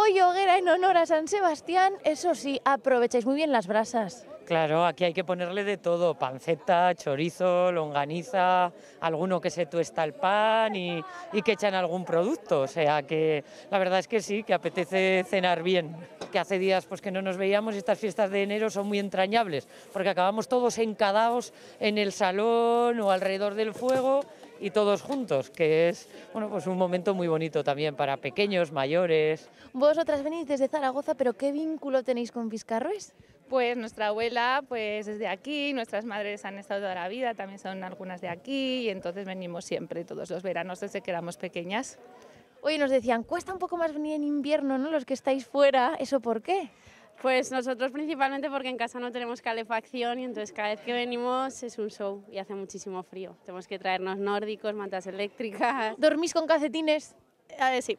Hoy hoguera en honor a San Sebastián, eso sí, aprovecháis muy bien las brasas. Claro, aquí hay que ponerle de todo, panceta, chorizo, longaniza, alguno que se tuesta el pan y que echan algún producto, o sea que la verdad es que sí, que apetece cenar bien, que hace días pues que no nos veíamos y estas fiestas de enero son muy entrañables, porque acabamos todos encadados en el salón o alrededor del fuego y todos juntos, que es bueno, pues un momento muy bonito también para pequeños, mayores. Vosotras venís desde Zaragoza, pero ¿qué vínculo tenéis con Viscarrues? Pues nuestra abuela pues es de aquí, nuestras madres han estado toda la vida, también son algunas de aquí y entonces venimos siempre, todos los veranos desde que éramos pequeñas. Hoy nos decían, cuesta un poco más venir en invierno, ¿no? Los que estáis fuera, ¿eso por qué? Pues nosotros principalmente porque en casa no tenemos calefacción y entonces cada vez que venimos es un show y hace muchísimo frío. Tenemos que traernos nórdicos, mantas eléctricas. ¿Dormís con calcetines? Sí.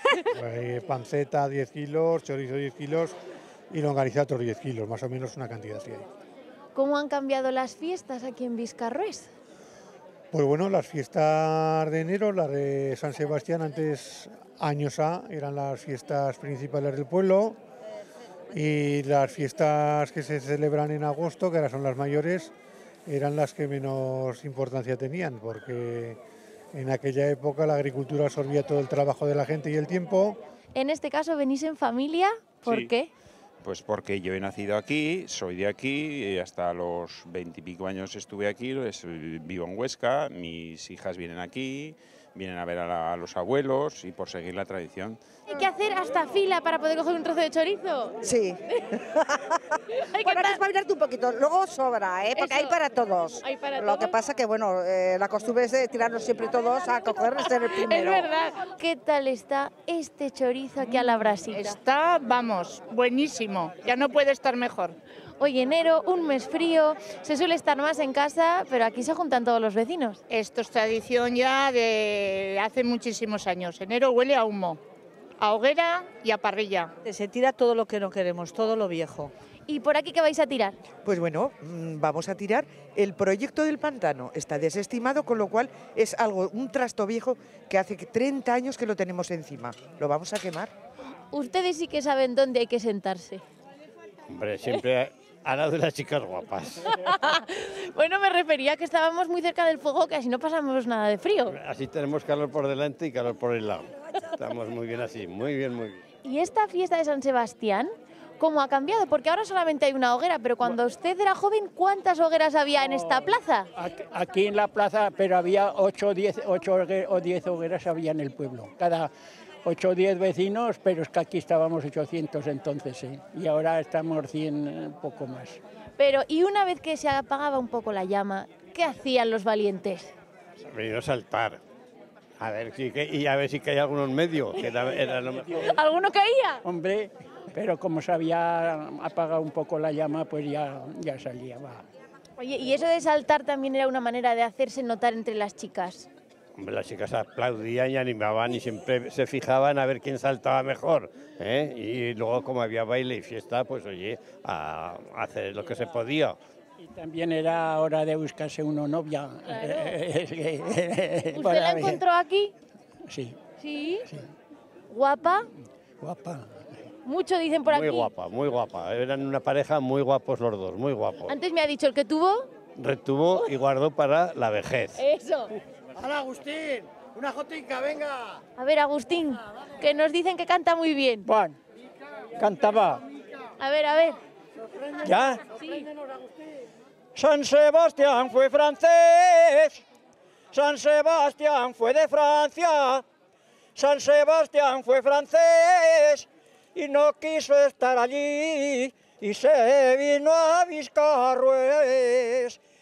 Panceta 10 kilos, chorizo 10 kilos y longaniza otros 10 kilos, más o menos una cantidad así hay. ¿Cómo han cambiado las fiestas aquí en Viscarrues? Pues bueno, las fiestas de enero, las de San Sebastián, antes, años A, eran las fiestas principales del pueblo y las fiestas que se celebran en agosto, que ahora son las mayores, eran las que menos importancia tenían, porque en aquella época la agricultura absorbía todo el trabajo de la gente y el tiempo. En este caso venís en familia, ¿por Sí. qué? Pues porque yo he nacido aquí, soy de aquí, y hasta los 20 y pico años estuve aquí, vivo en Huesca, mis hijas vienen aquí, vienen a ver a los abuelos y por seguir la tradición. Hay que hacer hasta fila para poder coger un trozo de chorizo. Sí. Hay que Bueno, hay que estar- espabilarte un poquito. Luego sobra, porque Eso. hay para todos. Hay para Lo todos. que pasa que, bueno, la costumbre es de tirarnos siempre todos a coger ser el Es primero. verdad. ¿Qué tal está este chorizo aquí a la brasita? Está, vamos, buenísimo. Ya no puede estar mejor. Hoy enero, un mes frío, se suele estar más en casa, pero aquí se juntan todos los vecinos. Esto es tradición ya de hace muchísimos años. Enero huele a humo, a hoguera y a parrilla. Se tira todo lo que no queremos, todo lo viejo. ¿Y por aquí qué vais a tirar? Pues bueno, vamos a tirar. El proyecto del pantano está desestimado, con lo cual es algo, un trasto viejo que hace 30 años que lo tenemos encima. Lo vamos a quemar. Ustedes sí que saben dónde hay que sentarse. Hombre, siempre al lado de las chicas guapas. Bueno, me refería a que estábamos muy cerca del fuego, que así no pasamos nada de frío. Así tenemos calor por delante y calor por el lado. Estamos muy bien así, muy bien, muy bien. ¿Y esta fiesta de San Sebastián, cómo ha cambiado? Porque ahora solamente hay una hoguera, pero cuando usted era joven, ¿cuántas hogueras había en esta plaza? Aquí en la plaza, pero había 8 o 10 hogueras había en el pueblo. Cada 8 o 10 vecinos, pero es que aquí estábamos 800 entonces, ¿eh? Y ahora estamos 100, un poco más. Pero, y una vez que se apagaba un poco la llama, ¿qué hacían los valientes? Venir a saltar. A ver y a ver si cae alguno en medio, que era lo mejor. ¿Alguno caía? Hombre, pero como se había apagado un poco la llama, pues ya salía. Va. Oye, ¿y eso de saltar también era una manera de hacerse notar entre las chicas? Hombre, las chicas aplaudían y animaban y siempre se fijaban a ver quién saltaba mejor, ¿eh? Y luego, como había baile y fiesta, pues oye, a hacer lo que se podía. Y también era hora de buscarse una novia. ¿Usted la encontró aquí? Sí. ¿Sí? ¿Guapa? Guapa. Mucho dicen por aquí. Muy guapa, muy guapa. Eran una pareja muy guapos los dos, muy guapos. Antes me ha dicho el que tuvo. Retuvo y guardó para la vejez. Eso. ¡Hala, Agustín! ¡Una jotica, venga! A ver, Agustín, que nos dicen que canta muy bien. Juan, cantaba. A ver. ¿Ya? Sí. San Sebastián fue francés, San Sebastián fue de Francia, San Sebastián fue francés y no quiso estar allí y se vino a Viscarrues.